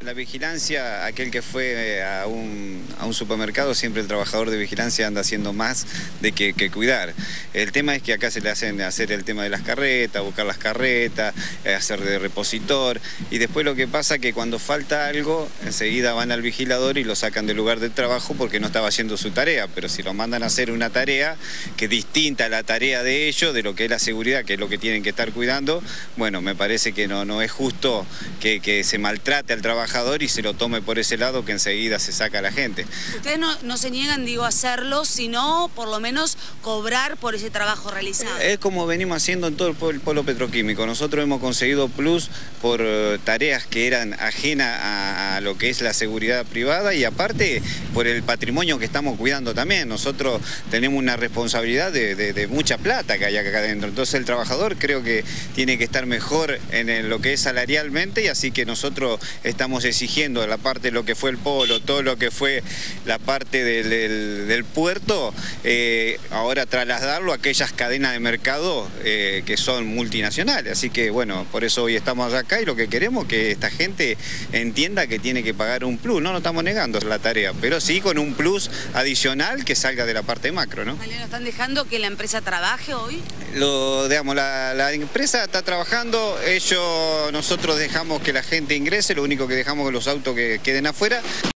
La vigilancia, aquel que fue a un supermercado, siempre el trabajador de vigilancia anda haciendo más de que cuidar. El tema es que acá se le hacen hacer el tema de las carretas, buscar las carretas, hacer de repositor, y después lo que pasa es que cuando falta algo, enseguida van al vigilador y lo sacan del lugar de trabajo porque no estaba haciendo su tarea, pero si lo mandan a hacer una tarea que es distinta a la tarea de ellos, de lo que es la seguridad, que es lo que tienen que estar cuidando, bueno, me parece que no es justo que se maltrate al trabajador y se lo tome por ese lado, que enseguida se saca a la gente. Ustedes no se niegan, digo, a hacerlo, sino por lo menos cobrar por ese trabajo realizado. Es como venimos haciendo en todo el polo petroquímico. Nosotros hemos conseguido plus por tareas que eran ajenas a lo que es la seguridad privada, y aparte por el patrimonio que estamos cuidando también. Nosotros tenemos una responsabilidad de mucha plata que hay acá adentro. Entonces el trabajador creo que tiene que estar mejor en lo que es salarialmente, y así que nosotros estamos exigiendo la parte de lo que fue el polo, todo lo que fue la parte del puerto, ahora trasladarlo a aquellas cadenas de mercado que son multinacionales. Así que bueno, por eso hoy estamos acá, y lo que queremos es que esta gente entienda que tiene que pagar un plus. No estamos negando la tarea, pero sí con un plus adicional que salga de la parte macro, ¿no? ¿No están dejando que la empresa trabaje hoy? Digamos, la empresa está trabajando, nosotros dejamos que la gente ingrese, lo único que dejamos que los autos que queden afuera.